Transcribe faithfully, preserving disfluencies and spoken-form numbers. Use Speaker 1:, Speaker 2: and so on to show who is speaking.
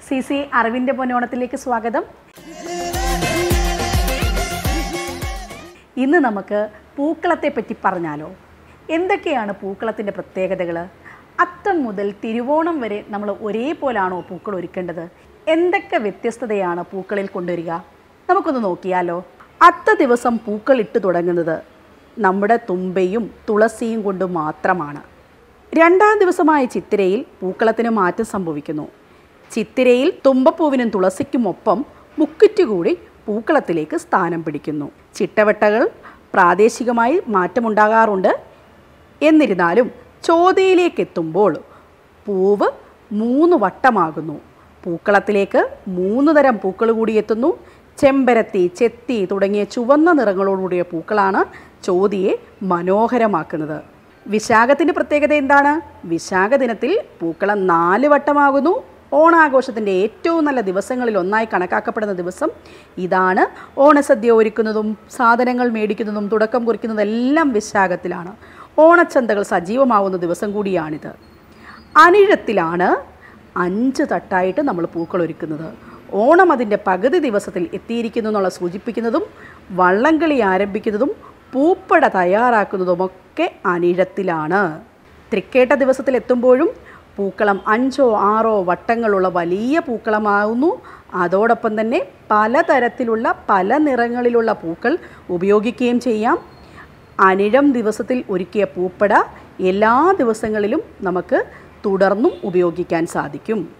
Speaker 1: C C അറിവിൻ്റെ പൊന്നോണത്തിലേക്ക് സ്വാഗതം. ഇന്ന് നമുക്ക് പൂക്കളത്തെ പറ്റി പറഞ്ഞാലോ. എന്തൊക്കെയാണ് പൂക്കളത്തിൻ്റെ പ്രത്യേകതകൾ? അത്തം മുതൽ തിരുവോണം വരെ നമ്മൾ ഒരേപോലാണോ പൂക്കൾ ഒരുക്കേണ്ടത്? എന്തൊക്കെ വ്യത്യസ്തതയാണ് പൂക്കളിൽ കൊണ്ടുവരിക? നമുക്കൊന്ന് നോക്കിയാലോ. അത്ത ദിവസം പൂക്കൾ ഇട്ട് തുടങ്ങുന്നത് നമ്മുടെ തുമ്പയും തുളസിയും കൊണ്ട് മാത്രമാണ്. രണ്ടാം ദിവസമായ ചിത്തിരയിൽ പൂക്കളത്തിന് മാറ്റം സംഭവിക്കുന്നു. ചിത്തിരയിൽ തുമ്പപ്പൂവിനും തുളസിക്കുമൊപ്പം മുക്കുറ്റുകൂടി പൂക്കളത്തിലേക്ക് സ്ഥാനം പിടിക്കുന്നു. ചിട്ടവട്ടകൾ പ്രാദേശികമായി മാറ്റമുണ്ടാകാറുണ്ട്. എന്നിരുന്നാലും ചോതയിലേക്ക് എത്തുമ്പോൾ പൂവ് മൂന്ന് വട്ടമാകുന്നു. പൂക്കളത്തിലേക്ക് മൂന്ന് തരം പൂക്കൾ കൂടി എത്തുന്നു. ചെമ്പരത്തി, ചെത്തി തുടങ്ങിയ ചുവന്ന നിറങ്ങളോടുകൂടിയ പൂക്കളാണ് ചോതിയെ മനോഹരമാക്കുന്നത്. വിശാഖത്തിൻ്റെ പ്രത്യേകത എന്താണ്? വിശാഖ ദിനത്തിൽ പൂക്കളം നാല് വട്ടമാകുന്നു. ഓണാഘോഷത്തിൻ്റെ ഏറ്റവും നല്ല ദിവസങ്ങളിൽ ഒന്നായി കണക്കാക്കപ്പെടുന്ന ദിവസം ഇതാണ്. ഓണസദ്യ ഒരുക്കുന്നതും സാധനങ്ങൾ മേടിക്കുന്നതും തുടക്കം കുറിക്കുന്നതും എല്ലാം വിശാഖത്തിലാണ്. ഓണച്ചന്തകൾ സജീവമാവുന്ന ദിവസം കൂടിയാണിത്. അനിഴത്തിലാണ് അഞ്ച് തട്ടായിട്ട് നമ്മൾ പൂക്കൾ ഒരുക്കുന്നത്. ഓണം അതിൻ്റെ പകുതി ദിവസത്തിൽ എത്തിയിരിക്കുന്നു എന്നുള്ള സൂചിപ്പിക്കുന്നതും വള്ളംകളി ആരംഭിക്കുന്നതും പൂപ്പട തയ്യാറാക്കുന്നതുമൊക്കെ അനിഴത്തിലാണ്. തൃക്കേട്ട ദിവസത്തിൽ എത്തുമ്പോഴും പൂക്കളം അഞ്ചോ ആറോ വട്ടങ്ങളുള്ള വലിയ പൂക്കളമാകുന്നു. അതോടൊപ്പം തന്നെ പലതരത്തിലുള്ള പല നിറങ്ങളിലുള്ള പൂക്കൾ ഉപയോഗിക്കുകയും ചെയ്യാം. അനിഴം ദിവസത്തിൽ ഒരുക്കിയ പൂപ്പട എല്ലാ ദിവസങ്ങളിലും നമുക്ക് തുടർന്നും ഉപയോഗിക്കാൻ സാധിക്കും.